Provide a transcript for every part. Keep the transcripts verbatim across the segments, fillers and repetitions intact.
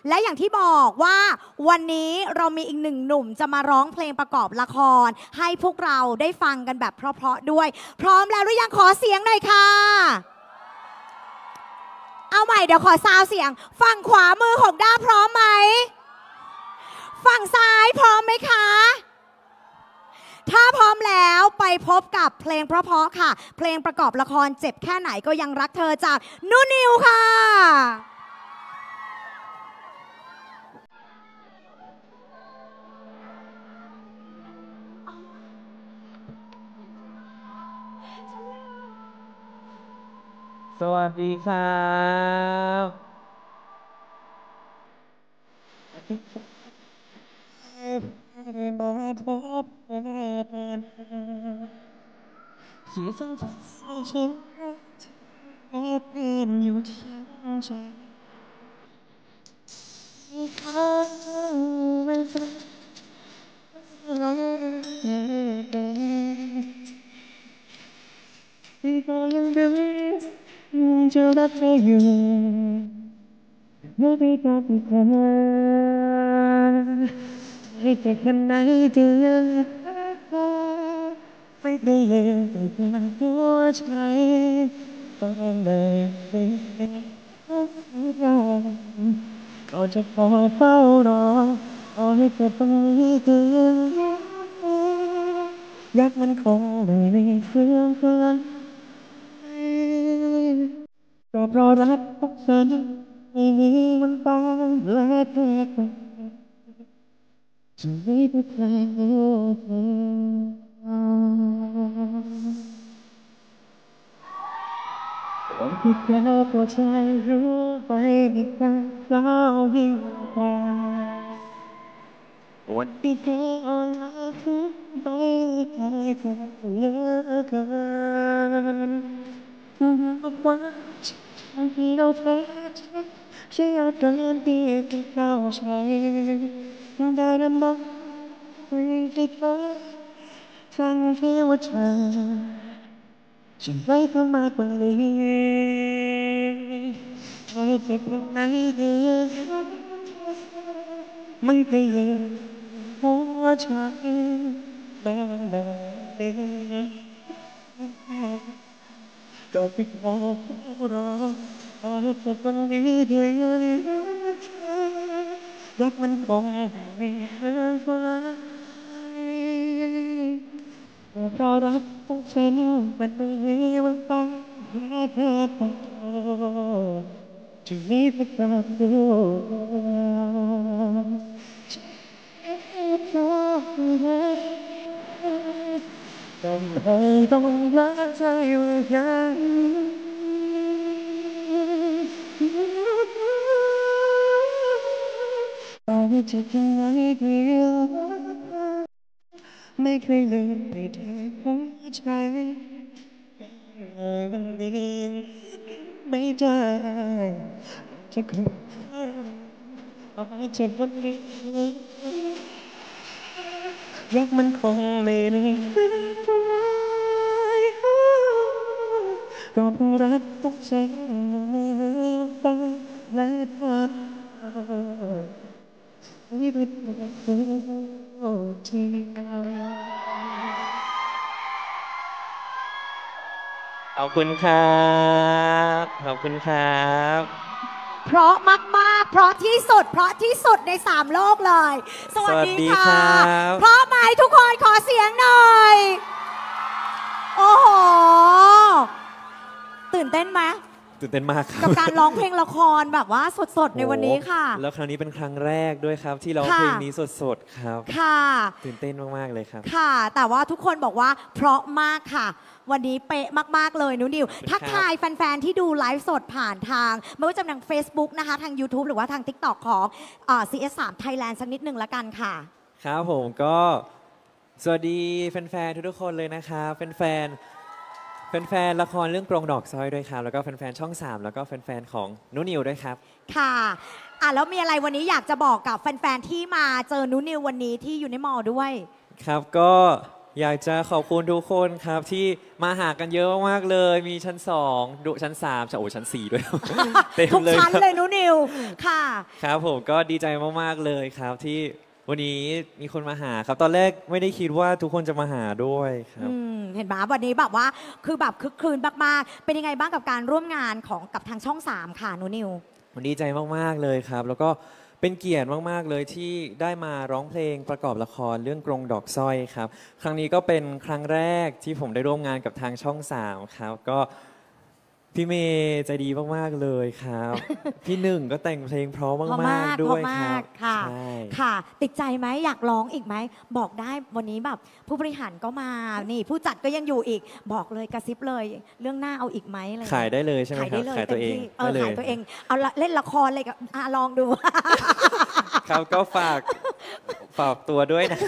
และอย่างที่บอกว่าวันนี้เรามีอีกหนึ่งหนุ่มจะมาร้องเพลงประกอบละครให้พวกเราได้ฟังกันแบบเพราะๆด้วยพร้อมแล้วหรือยังขอเสียงหน่อยค่ะเอาใหม่เดี๋ยวขอซาวเสียงฝั่งขวามือของด้าพร้อมไหมฝั่งซ้ายพร้อมไหมคะถ้าพร้อมแล้วไปพบกับเพลงเพราะๆค่ะเพลงประกอบละครเจ็บแค่ไหนก็ยังรักเธอจากนูนิวค่ะสวัสดีครับที่ต้องทำให้ฉันเป็นอยู่ที่ใจที่เขาไม่ฟังที่เขายังดูจะรักเธออยู่ไม่ได้การที่เธอให้แต่คนไหนเธอไม่ได้ยังในหัวใจต้องเลยก็จะคอยเฝ้ารอรอให้เธอตรงนี้เธอรักมันคงไม่มีเฟื่องเฟือนก็เพราะรักของฉันไม่มีมันต้องและเธอจะไม่ได้ใครคนที่แค่พอใจรู้ไปดีกว่าเรายิ่งกว่าวันที่เธออ่อนล้าทุกไปใครเธอเหลือเกินบอกว่าฉันที่เราแพ้ใช่อาการที่ที่เข้าใจได้แต่มองไม่ได้เธอทั้งที่ว่าเธอฉันไม่เข้ามากกว่านี้ไม่เจ็บตรงไหนดีไม่ได้ยินหัวใจแบบนี้ก็ไปขอรอขอให้เธอคนนี้เดียวรักมันคงไม่เลื่อนไปเพราะรักของฉันมันไม่มีวันต้องให้เธอต้องจะมีแต่ความรู้ต้องให้ต้องรักใจว่าอย่างตอนที่จะทำอะไรเดียวไม่เคยลืมไปเธอหัวใจมันดีไม่ได้จะคืนเอาให้เจ็บวันนี้รักมันคงไม่ได้ก็เพราะรักต้องใช้ไปและเธอที่เป็นที่ขอบคุณครับขอบคุณครับเพราะมากๆเพราะที่สุดเพราะที่สุดในสามโลกเลยสวัสดีค่ะเพราะไหมทุกคนขอเสียงหน่อยโอ้โหตื่นเต้นไหมตื่นเต้นมากครับกับการร้องเพลงละครแบบว่าสดๆในวันนี้ค่ะแล้วครั้งนี้เป็นครั้งแรกด้วยครับที่ร้องเพลงนี้สดๆครับค่ะตื่นเต้นมากๆเลยครับค่ะแต่ว่าทุกคนบอกว่าเพราะมากค่ะวันนี้เป๊ะมากๆเลยนุนิวทักทายแฟนๆที่ดูไลฟ์สดผ่านทางไม่ว่าจะทาง Facebook นะคะทาง YouTube หรือว่าทาง ติ๊กต็อก ของ ซี เอส สาม Thailand สักนิดหนึ่งละกันค่ะครับผมก็สวัสดีแฟนๆทุกๆคนเลยนะครับแฟนๆแฟนๆละครเรื่องกรงดอกสร้อยด้วยครับแล้วก็แฟนๆช่องสามแล้วก็แฟนๆของนุนิวด้วยครับค่ะอ่ะแล้วมีอะไรวันนี้อยากจะบอกกับแฟนๆที่มาเจอนุนิววันนี้ที่ยูนิมอลด้วยครับก็อยากจะขอบคุณทุกคนครับที่มาหากันเยอะมากๆเลย มีชั้นสองดูชั้นสามโอ้ชั้นสี่ด้วย เต็มทุกเลยชั้นครับเลยนุนิวค่ะครับผมก็ดีใจมากๆเลยครับที่วันนี้มีคนมาหาครับตอนแรกไม่ได้คิดว่าทุกคนจะมาหาด้วยครับอืมเห็นไหมวันนี้แบบว่าคือแบบคึกคืนมากๆเป็นยังไงบ้างกับการร่วมงานของกับทางช่องสามค่ะนุนิวมันดีใจมากๆเลยครับ แล้วก็เป็นเกียรติมากๆเลยที่ได้มาร้องเพลงประกอบละครเรื่องกรงดอกสร้อยครับ ครั้งนี้ก็เป็นครั้งแรกที่ผมได้ร่วมงานกับทางช่องสามครับ ก็พี่เมย์ใจดีมากๆเลยครับ พี่หนึ่งก็แต่งเพลงเพราะเพราะมามาก กๆด้วยเพราะคมารักบค่ะใช่ค่ะ ติดใจไหมอยากร้องอีกไหมบอกได้วันนี้แบบผู้บริหารก็มานี่ผู้จัดก็ยังอยู่อีกบอกเลยกระซิบเลย เรื่องหน้าเอาอีกไหมอะไรขายได้เลยใช่ไหมขายครัได้บเลยขายตัวเองต็มที่เออได้เลขายตัวเองเอาละเล่นละครเลยกับอ่ะลองดูครับก็ฝากฝากตัวด้วยนะ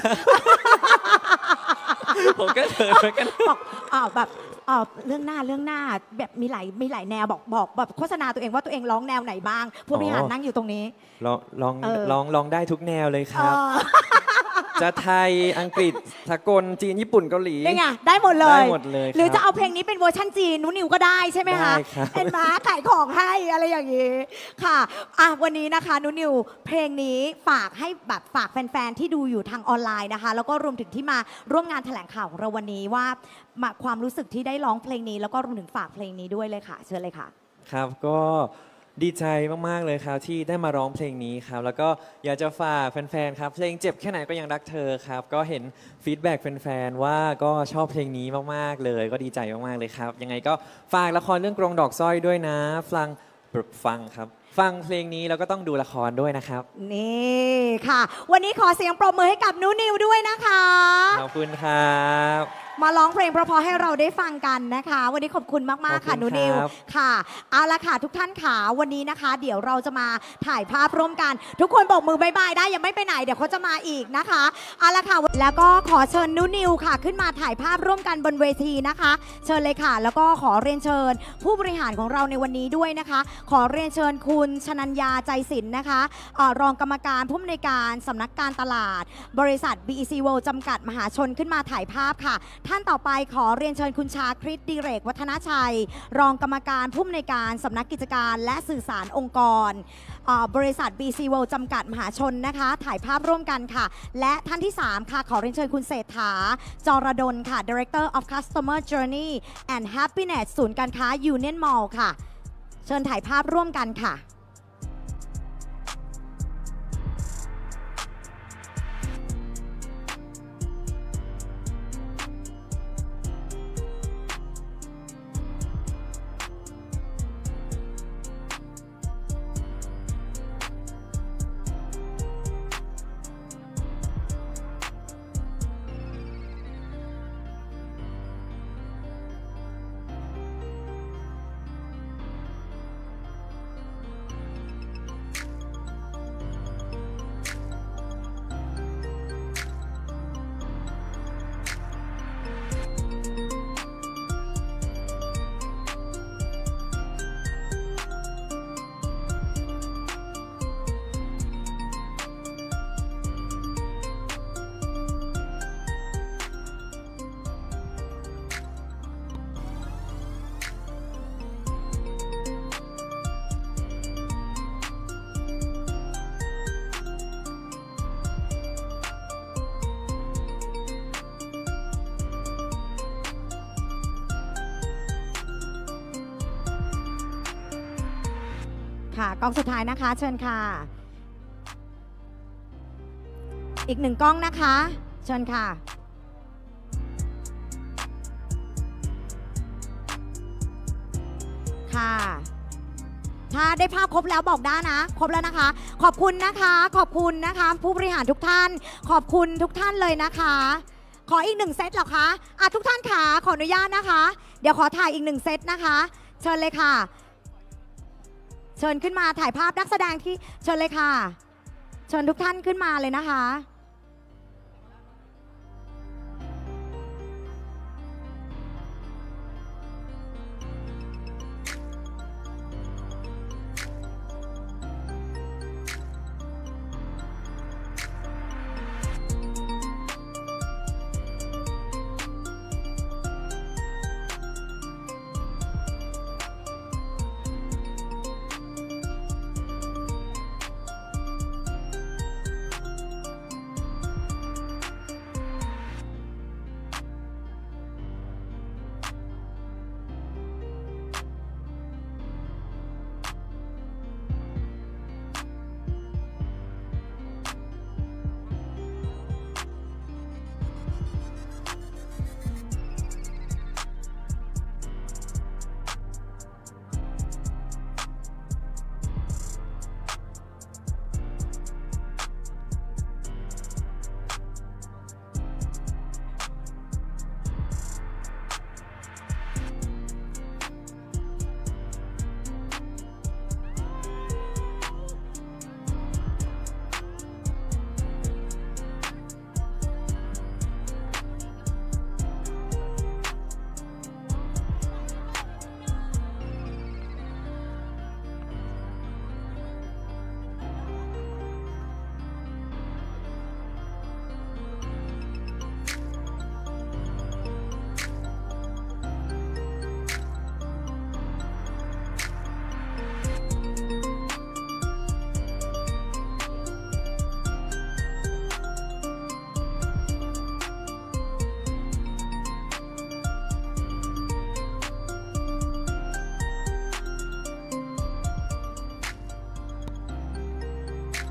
ผมก็เถิดเหมือนกันบอกอ่าวแบบอ่าวเรื่องหน้าเรื่องหน้าแบบมีหลายมีหลายแนวบอกบอกแบบโฆษณาตัวเองว่าตัวเองร้องแนวไหนบ้าง ผู้บริหารอ๋อนั่งอยู่ตรงนี้ลองลองเออลองลองได้ทุกแนวเลยคเอรับอจะไทยอังกฤษสากลจีนญี่ปุ่นเกาหลีได้ไงได้หมดเลยได้หมดเลยครับหรือจะเอาเพลงนี้เป็นเวอร์ชันจีนนุนิวก็ได้ใช่ไหมคะได้ครับเป็นม้าขายของให้อะไรอย่างนี้ค่ะอ่ะวันนี้นะคะนุนิวเพลงนี้ฝากให้แบบฝากแฟนๆที่ดูอยู่ทางออนไลน์นะคะ แล้วก็รวมถึงที่มาร่วมงานแถลงข่าวของเราวันนี้ว่ามาความรู้สึกที่ได้ร้องเพลงนี้ แล้วก็รวมถึงฝากเพลงนี้ด้วยเลยค่ะ เชิญเลยค่ะครับก็ดีใจมากๆเลยครับที่ได้มาร้องเพลงนี้ครับ แล้วก็อยากจะฝากแฟนๆครับเพลงเจ็บแค่ไหนก็ยังรักเธอครับ ก็เห็นฟีดแบ็กแฟนๆว่าก็ชอบเพลงนี้มากๆเลย ก็ดีใจมากๆเลยครับ ยังไงก็ฝากละครเรื่องกรงดอกสร้อยด้วยนะ ฟังฟังครับ ฟังเพลงนี้แล้วก็ต้องดูละครด้วยนะครับนี่ค่ะ วันนี้ขอเสียงปรบมือให้กับนุนิวด้วยนะคะขอบคุณครับมาร้องเพลงเพราะๆให้เราได้ฟังกันนะคะ วันนี้ขอบคุณมากๆค่ะขอบคุณนุนิวครับค่ะเอาละค่ะทุกท่านค่ะวันนี้นะคะ เดี๋ยวเราจะมาถ่ายภาพร่วมกัน ทุกคนบอกมือบายบายได้ยังไม่ไปไหนเดี๋ยวเขาจะมาอีกนะคะเอาละค่ะแล้วก็ขอเชิญนุนิวค่ะ ขึ้นมาถ่ายภาพร่วมกันบนเวทีนะคะ เชิญเลยค่ะ แล้วก็ขอเรียนเชิญ ผู้บริหารของเราในวันนี้ด้วยนะคะ ขอเรียนเชิญคุณชนัญญาใจศิลป์นะคะเอ่อรองกรรมการผู้อำนวยการสำนักการตลาด บริษัท บี อี ซี World จำกัดมหาชนขึ้นมาถ่ายภาพค่ะ ท่านต่อไปขอเรียนเชิญคุณชาคริตดิเรกวัฒนชัย รองกรรมการผู้อำนวยการสำนักกิจการและสื่อสารองค์กรเอ่อบริษัท บี ซี World จำกัดมหาชนนะคะ ถ่ายภาพร่วมกันค่ะ และท่านที่ สาม ค่ะ ขอเรียนเชิญคุณเศรษฐาจรดลค่ะ Director of Customer Journey and Happiness ศูนย์การค้า Union Mall ค่ะ เชิญถ่ายภาพร่วมกันค่ะ ค่ะกล้องสุดท้ายนะคะ เชิญค่ะ อีกหนึ่งกล้องนะคะ เชิญค่ะ ค่ะ ถ้าได้ภาพครบแล้วบอกได้นะ ครบแล้วนะคะ ขอบคุณนะคะ ขอบคุณนะคะ ผู้บริหารทุกท่าน ขอบคุณทุกท่านเลยนะคะ ขออีกหนึ่งเซตเหรอคะอ่ะทุกท่านค่ะขออนุญาตนะคะ เดี๋ยวขอถ่ายอีกหนึ่งเซตนะคะ เชิญเลยค่ะ เชิญขึ้นมาถ่ายภาพนักแสดงที่เชิญเลยค่ะ เชิญทุกท่านขึ้นมาเลยนะคะ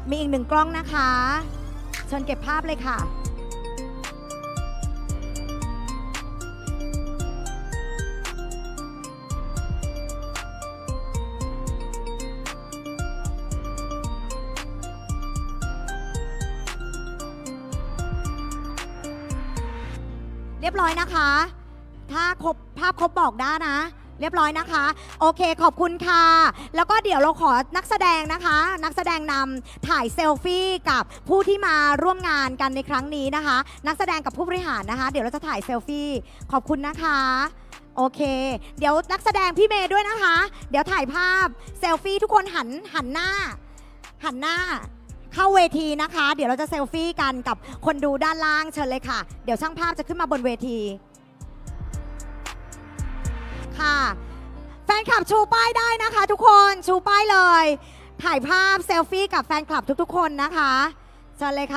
มีอีกหนึ่งกล้องนะคะเชิญเก็บภาพเลยค่ะ เรียบร้อยนะคะ ถ้าครบภาพครบบอกได้นะ เรียบร้อยนะคะ โอเคขอบคุณค่ะ แล้วก็เดี๋ยวเราขอนักแสดงนะคะ นักแสดงนำถ่ายเซลฟี่กับผู้ที่มาร่วมงานกันในครั้งนี้นะคะ นักแสดงกับผู้บริหารนะคะ เดี๋ยวเราจะถ่ายเซลฟี่ขอบคุณนะคะ โอเค เดี๋ยวนักแสดงพี่เมย์ด้วยนะคะ เดี๋ยวถ่ายภาพเซลฟี่ทุกคนหันหันหน้า หันหน้าเข้าเวทีนะคะ เดี๋ยวเราจะเซลฟี่กันกับคนดูด้านล่างเชิญเลยค่ะ เดี๋ยวช่างภาพจะขึ้นมาบนเวทีค่ะแฟนคลับชูป้ายได้นะคะทุกคนชูป้ายเลย ถ่ายภาพเซลฟี่กับแฟนคลับทุกๆคนนะคะเชิญเลยค่ะ